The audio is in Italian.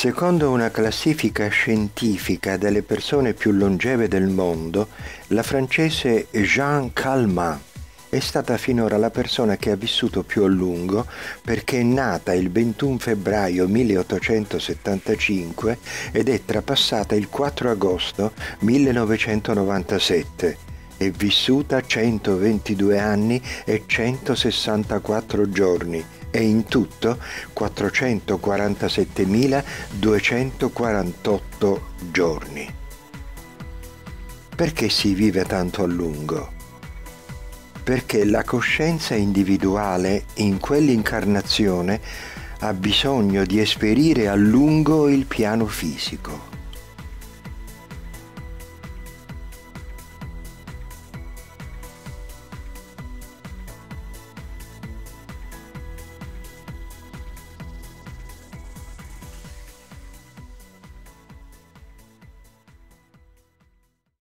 Secondo una classifica scientifica delle persone più longeve del mondo, la francese Jeanne Calment è stata finora la persona che ha vissuto più a lungo perché è nata il 21 febbraio 1875 ed è trapassata il 4 agosto 1997. È vissuta 122 anni e 164 giorni e in tutto 447.248 giorni. Perché si vive tanto a lungo? Perché la coscienza individuale in quell'incarnazione ha bisogno di esperire a lungo il piano fisico.